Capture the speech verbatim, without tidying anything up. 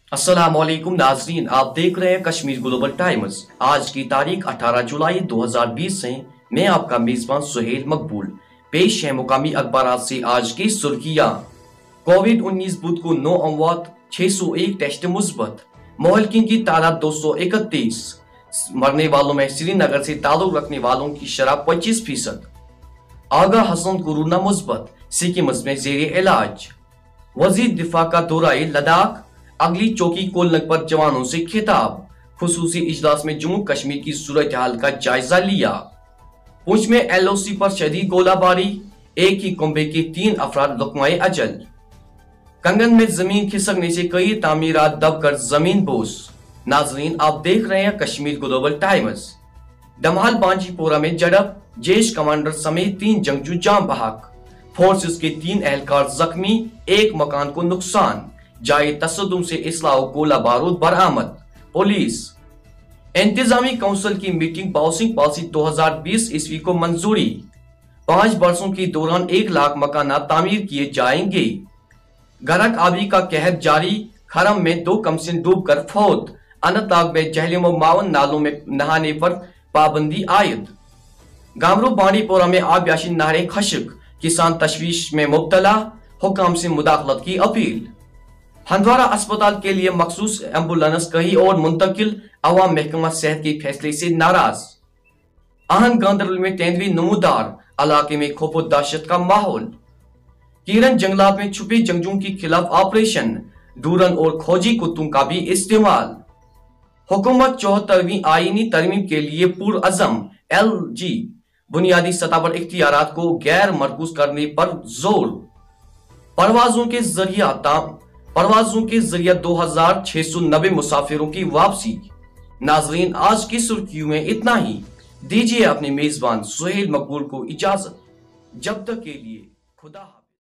अस्सलाम वालेकुम नाजरीन, आप देख रहे हैं कश्मीर ग्लोबल टाइम्स। आज की तारीख अठारह जुलाई दो हज़ार बीस है। मैं आपका मेजबान सुहेल मकबूल। पेश है मुकामी अखबार से आज की सुर्खियां। कोविड उन्नीस बुध को नौ अमवात, छह सौ एक टेस्ट मुस्बत, मोहल्किन की तादाद दो सौ इकतीस। मरने वालों में श्रीनगर से ताल्लुक रखने वालों की शरह पच्चीस फीसद। आगा हसन कोरोना मुस्बत, सिक्किम में जेर इलाज। वजीर दिफा का दौरा लद्दाख, अगली चौकी खोलने पर जवानों से खिताब। खुसूसी इजलास में जम्मू कश्मीर की सूरत हाल का जायजा लिया। पुंछ में एल ओ सी पर शदीद गोलाबारी, एक ही कुंबे के तीन अफराद लुकमाए अजल। कंगन में जमीन खिसकने से कई तामीरात दबकर जमीन बोस। नाजरीन, आप देख रहे हैं कश्मीर ग्लोबल टाइम्स। डमहाल बांजीपोरा में झड़प, जैश कमांडर समेत तीन जंगजू जाम बहक। फोर्सेस के तीन एहलकार जख्मी, एक मकान को नुकसान। जाए तसद्दुम से इसलाह गोला बारूद बरामद। पुलिस इंतजामी काउंसिल की मीटिंग हाउसिंग पॉलिसी दो हज़ार बीस ईस्वी को मंजूरी। पांच बरसों के दौरान एक लाख मकान तामीर किए जाएंगे। गरक आबी का कहर जारी, खरम में दो कमसिन डूबकर फौत। अनंतनाग में जहलिम व मावन नालों में नहाने पर पाबंदी आयद। गामरू बांडीपोरा में आबयाशी नहरें खश्क, किसान तशवीश में मुब्तला, हुकाम से मुदाखलत की अपील। हंदवारा अस्पताल के लिए मखसूस एम्बुलेंस कहीं और मुंतकिल, अवाम महकमा सेहत के फैसले से नाराज। आहन गांधरबल में तेंदुए नमूदार, इलाके में खौफ व दहशत का माहौल। कीरन जंगलात में छुपे जंगजुओं के खिलाफ ऑपरेशन, डूरन और खोजी कुत्तों का भी इस्तेमाल। हुकूमत चौहत्तरवीं आईनी तरमीम के लिए पुरअज़म, एल जी बुनियादी सतह पर इख्तियारात को गैर मरकूज करने पर जोर। परवाजों के जरिया परवाजों के जरिए दो हजार छह सौ नब्बे मुसाफिरों की वापसी। नाजरीन, आज की सुर्खियों में इतना ही। दीजिए अपने मेजबान सुहेल मकबूल को इजाजत। जब तक के लिए खुदा।